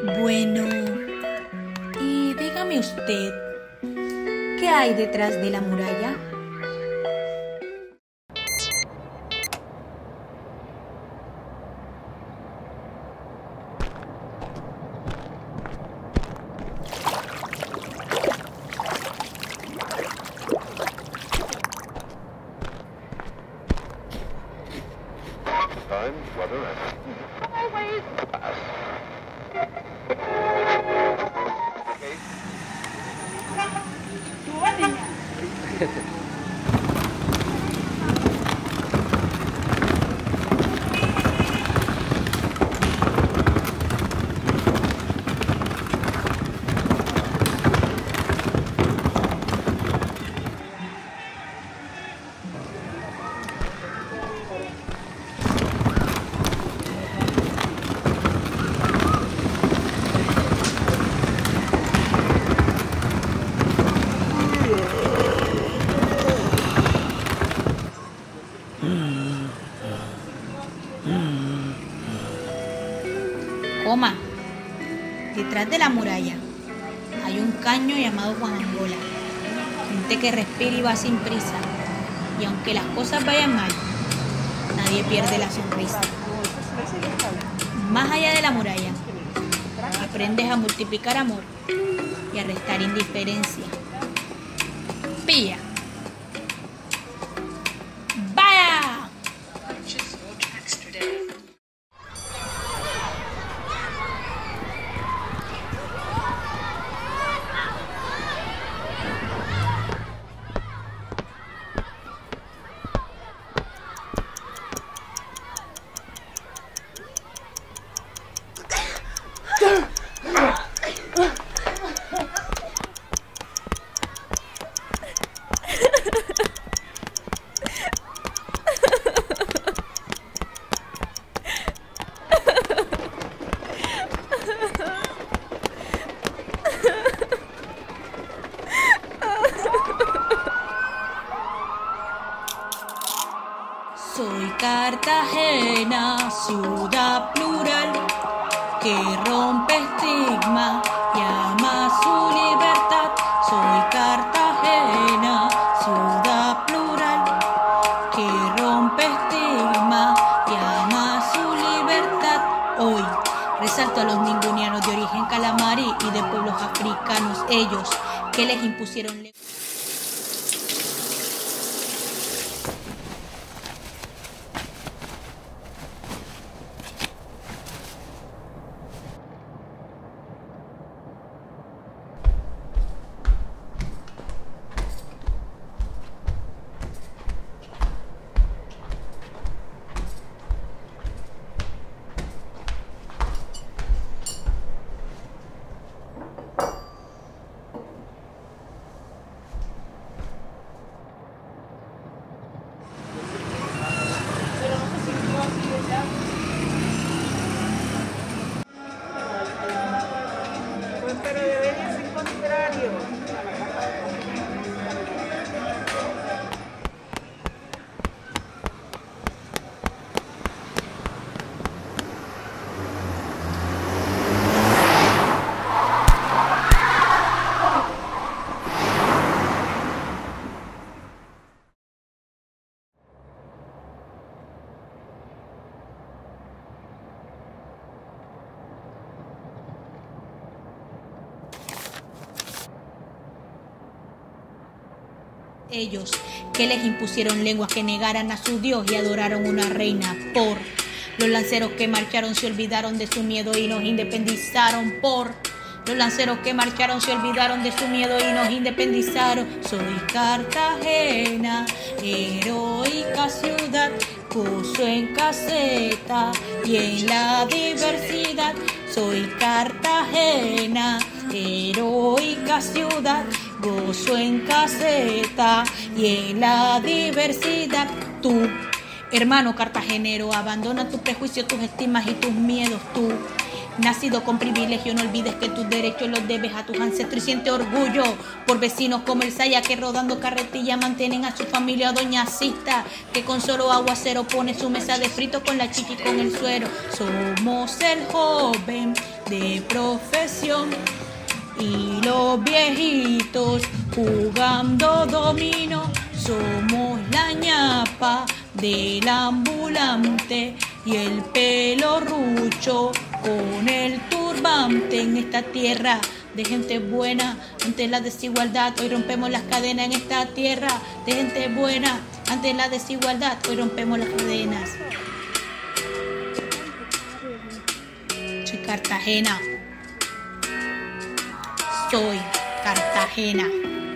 Bueno, y dígame usted, ¿qué hay detrás de la muralla? Time, weather, and always pass. Coma, detrás de la muralla hay un caño llamado Juan Angola, gente que respira y va sin prisa, y aunque las cosas vayan mal, nadie pierde la sonrisa. Más allá de la muralla, aprendes a multiplicar amor y a restar indiferencia. Pilla. ¡Vaya! Soy Cartagena, ciudad plural, que rompe estigma y ama su libertad. Soy Cartagena, ciudad plural, que rompe estigma y ama su libertad. Hoy resalto a los ningunianos de origen calamari y de pueblos africanos, ellos que les impusieron Pero debería ser contrario. ellos que les impusieron lenguas que negaran a su Dios y adoraron una reina. Por los lanceros que marcharon se olvidaron de su miedo y nos independizaron. Por los lanceros que marcharon se olvidaron de su miedo y nos independizaron. Soy Cartagena, heroica ciudad, gozo en caseta y en la diversidad. Soy Cartagena, heroica ciudad, gozo en caseta y en la diversidad. Tú, hermano cartagenero, abandona tus prejuicios, tus estimas y tus miedos. Tú, nacido con privilegio, no olvides que tus derechos los debes a tus ancestros y siente orgullo por vecinos como el Saya, que rodando carretilla mantienen a su familia. Doña Sista, que con solo aguacero pone su mesa de frito con la chichi y con el suero. Somos el joven de profesión. Y los viejitos jugando dominó, somos la ñapa del ambulante y el pelo rucho con el turbante. En esta tierra de gente buena, ante la desigualdad, hoy rompemos las cadenas. En esta tierra de gente buena, ante la desigualdad, hoy rompemos las cadenas. Soy Cartagena. Soy Cartagena.